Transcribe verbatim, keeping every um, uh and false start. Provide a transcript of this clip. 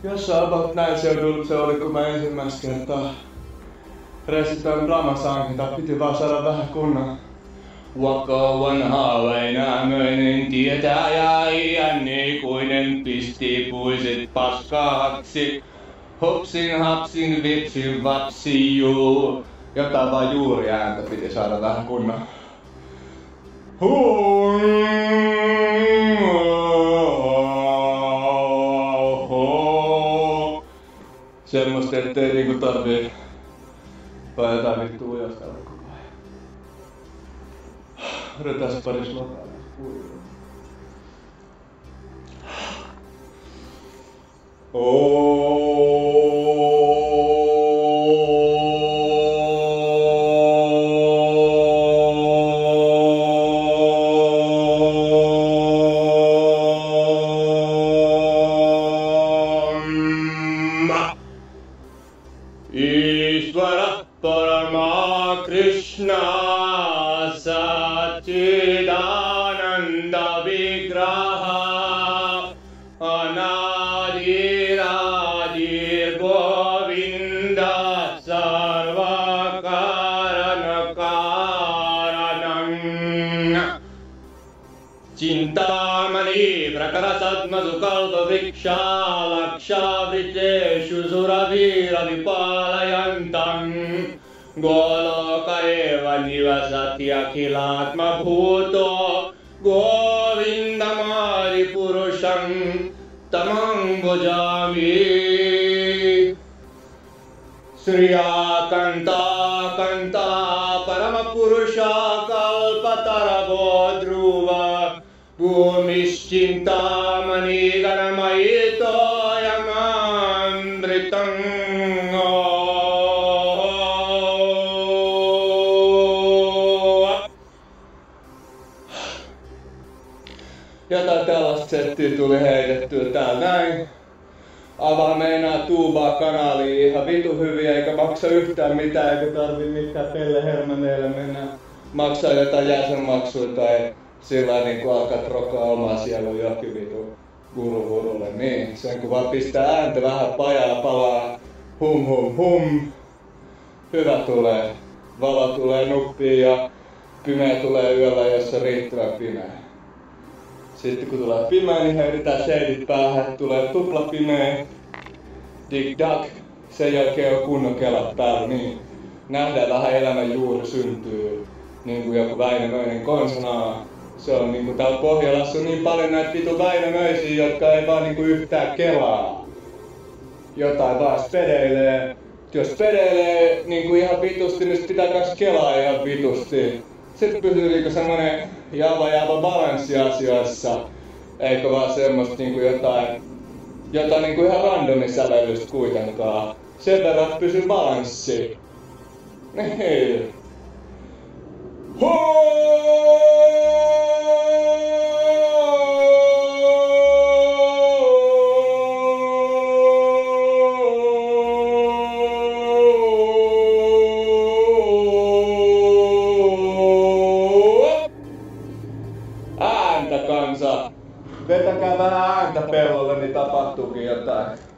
Jossain about näin seudulla se oli, kun mä ensimmäistä kertaa reisitään Ramasankin, tai piti vaan saada vähän kunnan. Vakka vanha Väinämöinen tietää ja iänikuinen pisti puiset paskaksi. Hopsin hapsin vipsin vapsi juu. Jotain vaan juuri ääntä piti saada vähän kunnan. Semmoista, ettei niinku tarvii vai jotain vittu ujostella koko ajan. Rytäs paris lokaa näistä puhuja. Ishvara Parama Krishna Satchidananda Vigraha Anadir Adir Govinda Sarva Karana Karanam Chintamani Prakarasatma Sukalpa Vriksha Laksha Vriteshu Suravira Vipalayantam Goloka eva nivasati akhilatma bhuto Govindamari purusham tamam bhajami Sriya kanta kanta paramapurusha kalpataravo dhruva Bhumischintamani ganamayito yamamritam Jotain tällaista settiä tuli heitettyä täällä näin. Avaa meinaa tuubaa kanaliin ihan vitu hyviä eikä maksa yhtään mitään eikä tarvii mitään pellehermaneille mennä maksaa jotain jäsenmaksuja tai sillä niinku alkaa trokaa omaa sielun jokin vitu guruvurulle. Niin, sen kun vaan pistää ääntä vähän pajaa palaa hum hum hum. Hyvä tulee. Valo tulee nuppiin ja pimeä tulee yöllä, jos on riittävän pimeä. Sitten kun tulee pimeä, niin heitetään shadit päähän, tulee tupla pimeä, dig dag, sen jälkeen on kunnon kelat päällä, niin nähdään vähän elämän juuri syntyy, niin kuin joku Väinämöinen konsanaa. Se on niinku täällä Pohjolassa on niin paljon näitä vitu Väinämöisiä, jotka ei vaan niinku yhtään kelaa. Jotain vaan spedeilee. Jos spedeilee niinku ihan vitusti, niin pitää kans kelaa ihan vitusti. Sitten pysyy niinku semmonen java java balanssi asioissa, eikö vaan semmoista niinku jotain, jotain niinku ihan randomisävellystä kuitenkaan. Sen verran pysyy balanssi. Niin. Ääntä kansa! Vetäkää vähän ääntä pellolle, niin tapahtuukin jotain.